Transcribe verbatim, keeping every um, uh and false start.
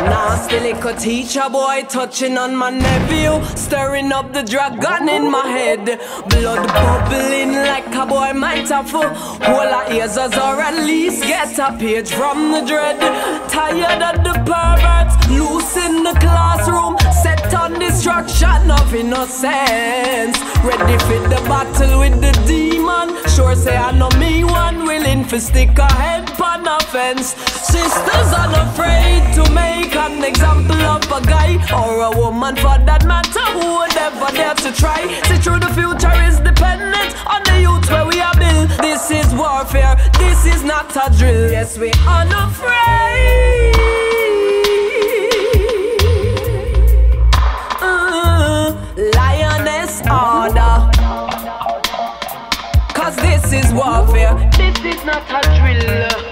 Nasty little teacher boy touching on my nephew, stirring up the dragon in my head. Blood bubbling like a boy might have full. Whole of ears or at least get a page from the dread. Tired of the perverts, loose in the classroom, set on destruction of innocence. Ready for the battle with the demon. Sure say I know me one, willing for stick a head on a fence. Sisters unafraid to make an example of a guy or a woman for that matter, who would ever dare to try. See through the future is dependent on the youth where we are built. This is warfare, this is not a drill. Yes, we unafraid. uh, Lioness order, cause this is warfare, this is not a drill.